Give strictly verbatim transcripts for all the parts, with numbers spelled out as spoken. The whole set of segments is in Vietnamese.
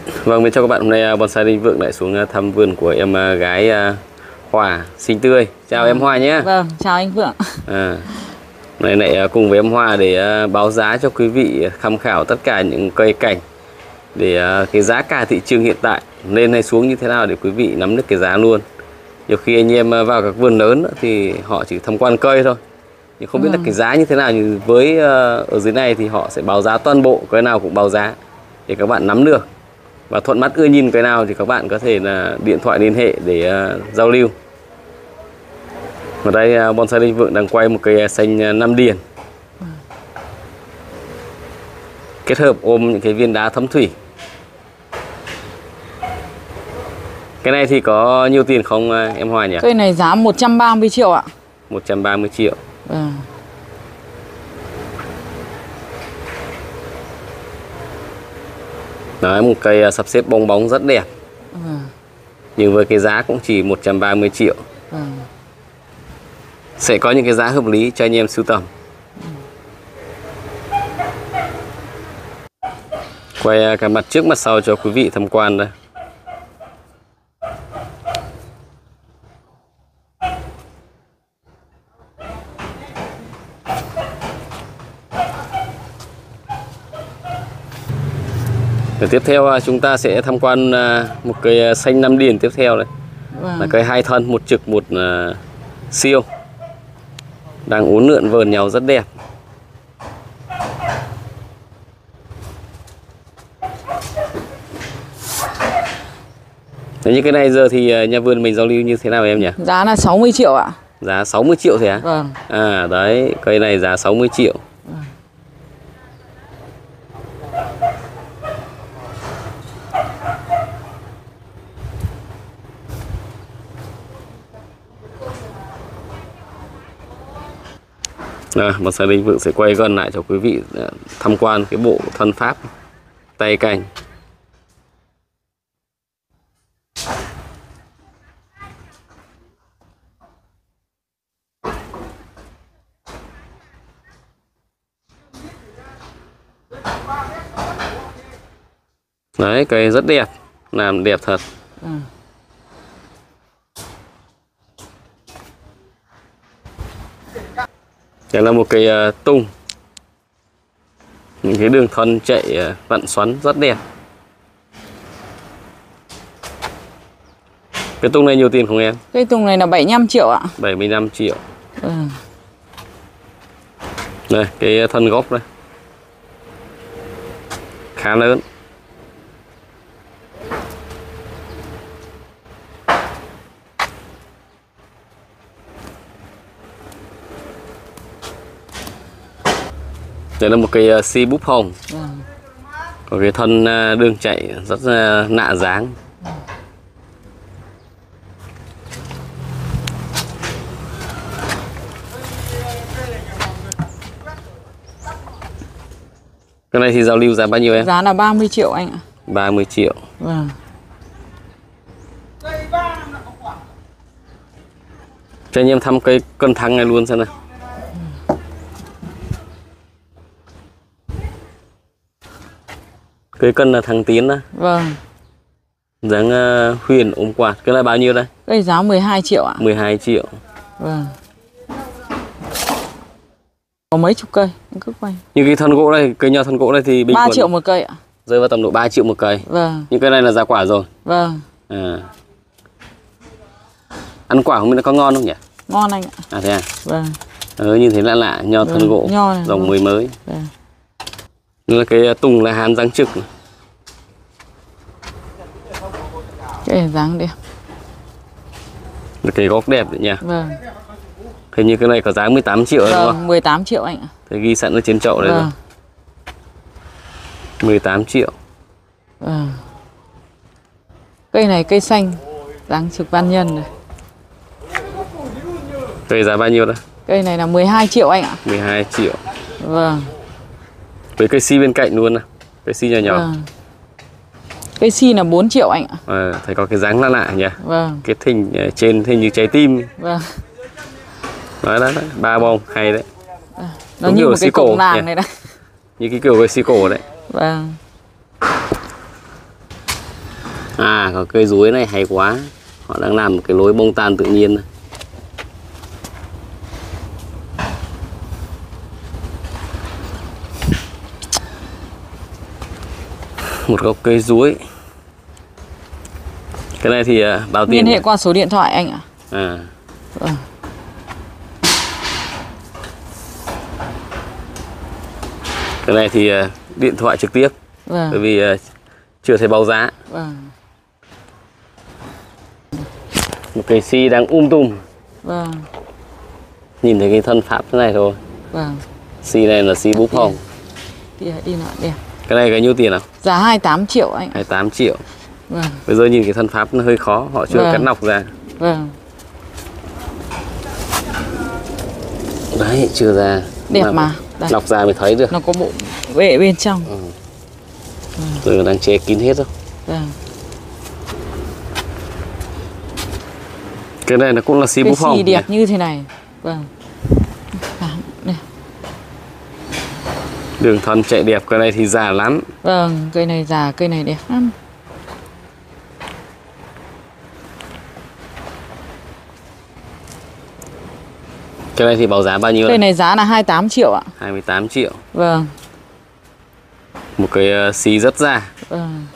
Vâng, bên chào các bạn, hôm nay Bonsai Đinh Vượng lại xuống thăm vườn của em gái Hòa xinh tươi. Chào à, em Hòa nhé. Vâng, chào anh Vượng. À, này lại cùng với em Hòa để báo giá cho quý vị tham khảo tất cả những cây cảnh, để cái giá cả thị trường hiện tại lên hay xuống như thế nào để quý vị nắm được cái giá luôn. Nhiều khi anh em vào các vườn lớn thì họ chỉ tham quan cây thôi, nhưng không biết ừ. là cái giá như thế nào. Như với ở dưới này thì họ sẽ báo giá toàn bộ, cái nào cũng báo giá để các bạn nắm được. Và thuận mắt ưa nhìn cái nào thì các bạn có thể là điện thoại liên hệ để uh, giao lưu. Ở đây uh, Bonsai Đinh Vượng đang quay một cây xanh Nam Điền, ừ. kết hợp ôm những cái viên đá thấm thủy. Cái này thì có nhiều tiền không uh, em Hòa nhỉ? Cây này giá một trăm ba mươi triệu ạ. một trăm ba mươi triệu. Ừ. Đấy, một cây sắp xếp bong bóng rất đẹp. Ừ. Nhưng với cái giá cũng chỉ một trăm ba mươi triệu. Ừ. Sẽ có những cái giá hợp lý cho anh em sưu tầm. Ừ. Quay cả mặt trước mặt sau cho quý vị tham quan đây. Để tiếp theo chúng ta sẽ tham quan một cây xanh Nam Điền tiếp theo này. Vâng. Là cây hai thân, một trực một uh, siêu, đang uốn lượn vờn nhau rất đẹp. Thế như cái này giờ thì nhà vườn mình giao lưu như thế nào em nhỉ? Giá là sáu mươi triệu ạ. Giá sáu mươi triệu thế á? Vâng. À đấy, cây này giá sáu mươi triệu. Vâng. À, Bonsai Đinh Vượng sẽ quay gần lại cho quý vị tham quan cái bộ thân pháp tay cành. Đấy, cây rất đẹp, làm đẹp thật. Ừ. Đây là một cây uh, tung, những cái đường thân chạy uh, vặn xoắn rất đẹp. Cái tung này nhiều tiền không em? Cây tung này là bảy mươi lăm triệu ạ. bảy mươi lăm triệu. Ừ. Đây, cái thân gốc đây khá lớn. Đây là một cây uh, si búp hồng. Ừ. Có cái thân uh, đường chạy rất uh, nạ dáng. Ừ. Cái này thì giao lưu giá bao nhiêu em? Giá là ba mươi triệu anh ạ. ba mươi triệu. Vâng. Cho anh em thăm cây cân thăng này luôn xem nào. Cây cân là thằng Tiến đó. Vâng. Dáng uh, huyền ôm quạt. Cái này bao nhiêu đây? Cây giá mười hai triệu ạ. mười hai triệu. Vâng. Có mấy chục cây, anh cứ quay. Như cái thân gỗ này, cây nho thân gỗ này thì bình ba triệu một cây ạ. Rơi vào tầm độ ba triệu một cây. Vâng. Nhưng cây này là giá quả rồi. Vâng. À. Ăn quả không biết nó có ngon không nhỉ? Ngon anh ạ. À thế à? Vâng. Ừ, nhìn thấy lạ lạ, nho vâng. thân gỗ, nho này, dòng vâng. mới mới. Vâng. Như là cái tùng là hán dáng trực. Cái dáng đẹp. Là cái gốc đẹp đấy nha. Vâng. Hình như cái này có giá mười tám triệu vâng, đúng không? mười tám triệu anh ạ. Thế ghi sẵn ở trên chậu đây vâng. rồi. mười tám triệu. Vâng. Cây này cây xanh, dáng trực văn nhân này. Cây giá bao nhiêu đó? Cây này là mười hai triệu anh ạ. mười hai triệu. Vâng. Với cây si bên cạnh luôn à? Cây si nhỏ nhỏ. Vâng. Cây si là bốn triệu anh ạ. À, thấy có cái dáng lạ lạ nhỉ? Vâng. Cái thhình trên hình như trái tim. Vâng. Đó, đó, đó. Ba bông hay đấy. À, nó đúng như một cái cổng làng này đấy. Như cái kiểu cây si cổ đấy. Vâng. À, có cây rúi này hay quá. Họ đang làm một cái lối bông tan tự nhiên này. Một gốc cây rúi. Cái này thì uh, bao tiền? Liên hệ qua số điện thoại anh ạ. À. Vâng. Cái này thì uh, điện thoại trực tiếp. Vâng. Bởi vì uh, chưa thấy báo giá. Vâng. Một cây si đang um tùm. Vâng. Nhìn thấy cái thân pháp thế này thôi. Vâng. Si này là si búp hồng. Đi đi nào đẹp. Cái này cái nhiêu tiền nào? Giá hai mươi tám triệu anh. hai mươi tám triệu. Vâng. Bây giờ nhìn cái thân pháp nó hơi khó, họ chưa Vâng. cắt nọc ra. Vâng. Đấy, chưa ra. Đẹp Nọc, mà. Đây. Nọc ra mới thấy được. Nó có bộ vệ bên trong. Ừ. Rồi đang che kín hết rồi. Vâng. Cái này nó cũng là si Cái búp hồng. xì đẹp như thế này. Vâng. Đây. Đường thân chạy đẹp, cái này thì già lắm. Vâng, cây này già, cây này đẹp lắm. Cái này thì báo giá bao nhiêu? Cây này giá là hai mươi tám triệu ạ. hai mươi tám triệu. Vâng. Một cái uh, xì rất già. Vâng.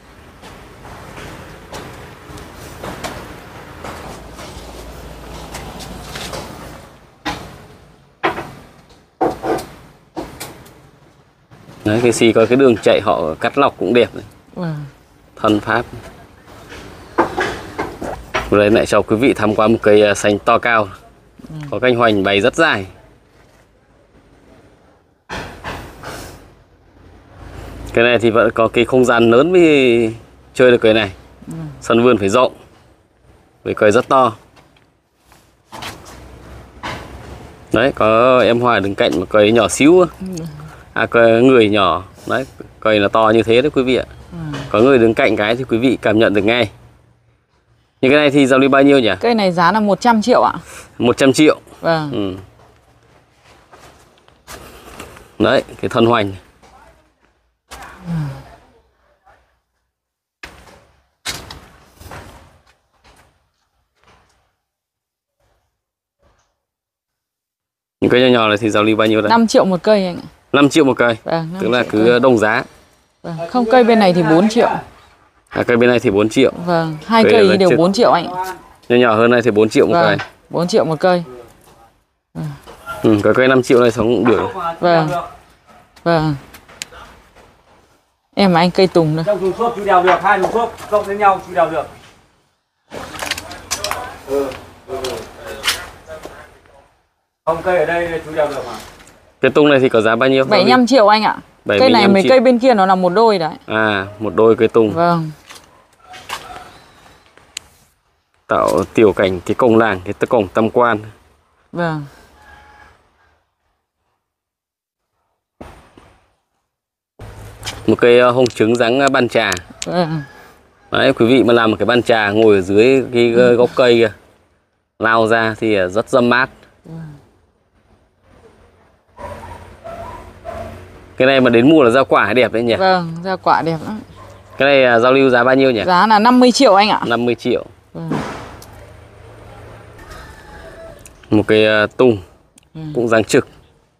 Đấy, cái xì có cái đường chạy họ cắt lọc cũng đẹp này. Vâng. Thân pháp. Vừa đây lại cho quý vị tham quan một cây xanh to cao. Ừ. Có cành hoành bày rất dài. Cái này thì vẫn có cái không gian lớn mới chơi được cây này. Ừ. Sân vườn phải rộng. Với cây rất to. Đấy, có em Hoài đứng cạnh một cây nhỏ xíu. Ừ. À, cây người nhỏ. Đấy, cây là to như thế đấy quý vị ạ. Ừ. Có người đứng cạnh cái thì quý vị cảm nhận được ngay. Như cái này thì giao lưu bao nhiêu nhỉ? Cây này giá là một trăm triệu ạ. một trăm triệu. Vâng. Ừ. Đấy, cái thân hoành. Ừ. Những cây nhỏ nhỏ này thì giao lưu bao nhiêu đây? năm triệu một cây anh ạ. năm triệu một cây. Vâng, tức là cứ cây. đồng giá. Vâng. Không, cây bên này thì bốn triệu. À, cây bên này thì bốn triệu. Vâng, hai cây, cây đều trực. bốn triệu anh ạ. Nhỏ nhỏ hơn này thì bốn triệu một vâng. cây. bốn triệu một cây. Vâng. Ừ, cái cây năm triệu này sống cũng được. Vâng. Vâng. Em mà anh cây tùng nữa. Trong thùng xốp chú đèo được, hai thùng xốp cộng đến nhau chú đèo được. Ừ. Ừ. Không, cây ở đây chú đèo được mà. Cái tung này thì có giá bao nhiêu? bảy mươi lăm triệu anh ạ. Cây này mấy triệu. Cây bên kia nó là một đôi đấy. À, một đôi cây tung. Vâng. Tạo tiểu cảnh cái cổng làng, cái cổng tam quan. Vâng. Một cây hồng trứng dáng bàn trà. Vâng. Đấy, quý vị mà làm một cái bàn trà ngồi ở dưới cái gốc cây kìa, lao ra thì rất râm mát. Vâng. Cái này mà đến mùa là rau quả đẹp đấy nhỉ? Vâng, rau quả đẹp lắm. Cái này giao lưu giá bao nhiêu nhỉ? Giá là năm mươi triệu anh ạ. năm mươi triệu. Vâng. Một cái uh, tung ừ. cũng dáng trực.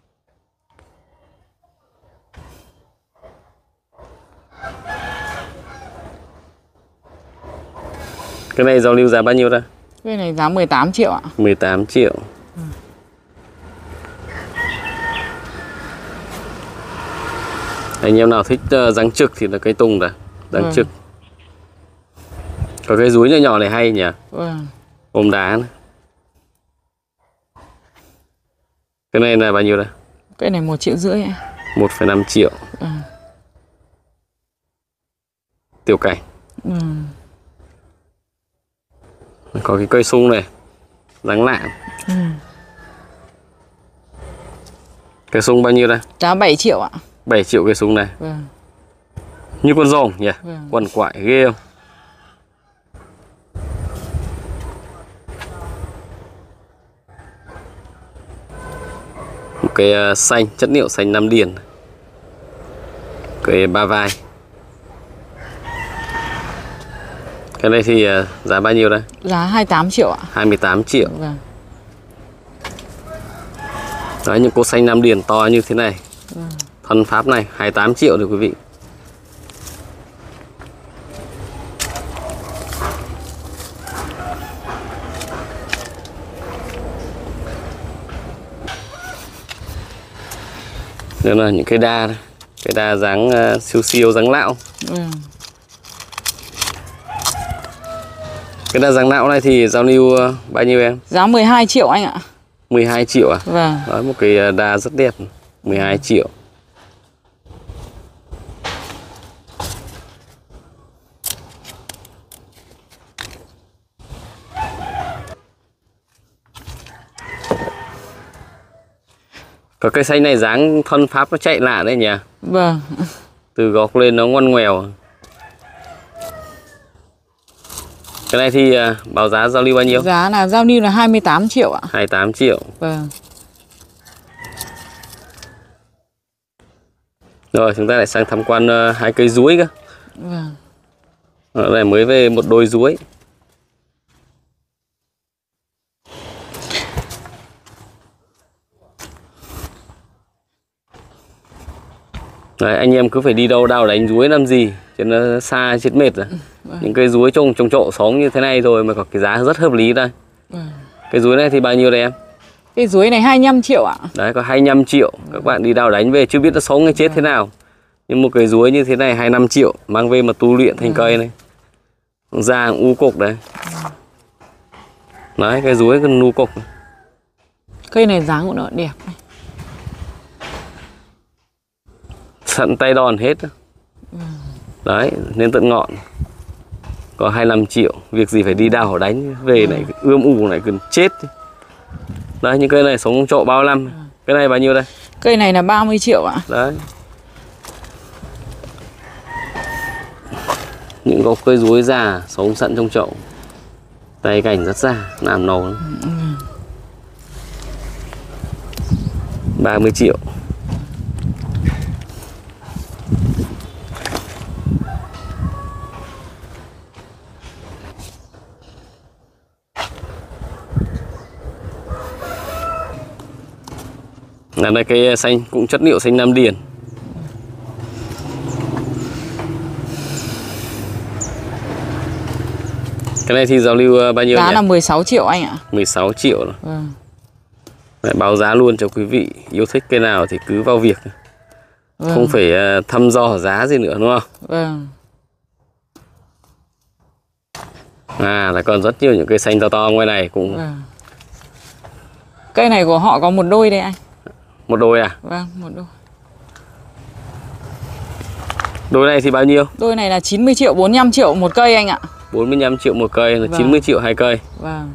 Cái này giao lưu giá bao nhiêu đây? Cái này giá mười tám triệu ạ. mười tám triệu. Ừ. Anh em nào thích uh, dáng trực thì là cây tung đã, dáng ừ. trực. Có cái rúi nhỏ nhỏ này hay nhỉ? Vâng. Ôm đá này. Cái này là bao nhiêu đây? Cái này một triệu rưỡi ạ. một phẩy năm triệu. Ừ. Tiểu cảnh. Ừ. Có cái cây sung này, dáng lạ. Ừ. Cây sung bao nhiêu đây? Giá bảy triệu ạ. bảy triệu cây sung này. Vâng. Như con rồng nhỉ? Vâng. Quằn quại ghê không? Một cái uh, xanh, chất liệu xanh Nam Điền. Cái ba vai. Cái này thì uh, giá bao nhiêu đây? Giá hai mươi tám triệu ạ. hai mươi tám triệu. Vâng. Đấy, những cốt xanh Nam Điền to như thế này. Vâng. Thân Pháp này hai mươi tám triệu rồi quý vị. Đây là những cây đa đây. Cây đa dáng uh, siêu siêu dáng lão. Vâng. Cái đa dáng lão này thì giao lưu uh, bao nhiêu em? Giá mười hai triệu anh ạ. mười hai triệu à? Vâng. Đó, một cái đa rất đẹp. mười hai triệu. Có cây xanh này dáng thân Pháp nó chạy lạ đấy nhỉ? Vâng. Từ gốc lên nó ngoằn ngoèo. Cái này thì uh, báo giá giao lưu bao nhiêu? Giá là giao lưu là hai mươi tám triệu ạ. hai mươi tám triệu. Vâng. Rồi chúng ta lại sang tham quan uh, hai cây dúi cơ. Vâng. Ở đây mới về một đôi dúi. Đấy, anh em cứ phải đi đâu đào đánh dúi làm gì cho nó xa chết mệt rồi. Vâng. Những cây dúi trồng trồng trộ sống như thế này rồi mà có cái giá rất hợp lý đây. Vâng. Cây dúi này thì bao nhiêu đây em? Cây dúi này hai mươi lăm triệu ạ. Đấy, có hai mươi lăm triệu. Các bạn đi đào đánh về chưa biết nó sống hay chết vâng. thế nào. Nhưng một cây dúi như thế này hai mươi lăm triệu, mang về mà tu luyện thành vâng. cây này. Da u cục đấy. Vâng. Đấy, cây dúi cần nu cục. Cây này dáng của nó đẹp này. Sẵn tay đòn hết. Vâng. Đấy, nên tận ngọn. Có hai mươi lăm triệu, việc gì phải đi đào đánh về vâng. này ươm ù này cần chết. Đấy, những cây này sống trọ bao năm. Vâng. Cái này bao nhiêu đây? Cây này là ba mươi triệu ạ. Đấy. Những gốc cây dúi già sống sẵn trong chậu. Tay cảnh rất già, làm nấu. Ừ. ba mươi triệu. Là đây cây xanh cũng chất liệu xanh Nam Điền. Cái này thì giao lưu bao nhiêu giá nhỉ? Là mười sáu triệu anh ạ. mười sáu triệu rồi. Vâng. Lại báo giá luôn cho quý vị. Yêu thích cây nào thì cứ vào việc. Vâng. Không phải thăm dò giá gì nữa đúng không? Vâng. À, là còn rất nhiều những cây xanh to to ngoài này cũng. Vâng. Cây này của họ có một đôi đây anh. Một đôi à? Vâng, một đôi. Đôi này thì bao nhiêu? Đôi này là chín mươi triệu, bốn mươi lăm triệu một cây anh ạ. bốn mươi lăm triệu một cây là vâng. chín mươi triệu hai cây. Vâng.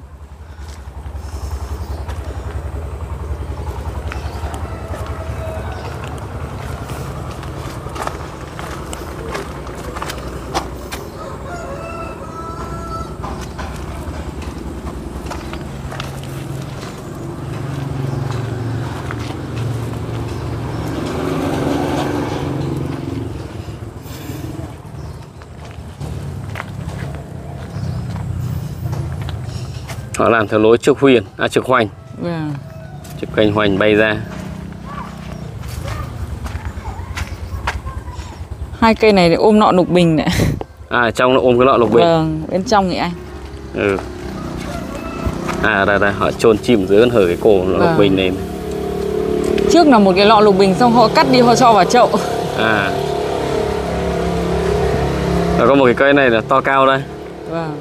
Họ làm theo lối trực huyền, à trực hoành. Vâng. Trực hoành hoành bay ra. Hai cây này ôm nọ lục bình này. À, trong nó ôm cái lọ lục bình. Vâng, bên trong thì anh. Ừ. À, đây đây, họ chôn chìm dưới con hở cái cổ vâng. lục bình này. Trước là một cái lọ lục bình xong họ cắt đi họ cho vào chậu. À. Và có một cái cây này là to cao đây. Vâng.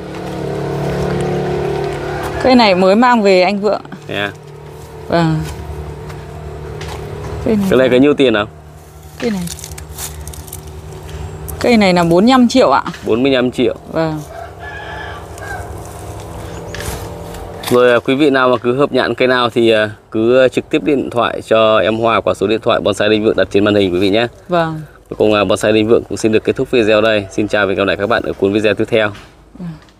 Cây này mới mang về anh Vượng. Yeah. Vâng. Cây này, cái này có nhiêu tiền không? Cây này Cây này là bốn mươi lăm triệu ạ. bốn mươi lăm triệu. Vâng. Rồi quý vị nào mà cứ hợp nhãn cây nào thì cứ trực tiếp điện thoại cho em Hòa qua số điện thoại Bonsai Đinh Vượng đặt trên màn hình quý vị nhé. Vâng. Cuối cùng Bonsai Đinh Vượng cũng xin được kết thúc video đây. Xin chào và hẹn gặp lại các bạn ở cuốn video tiếp theo. Vâng.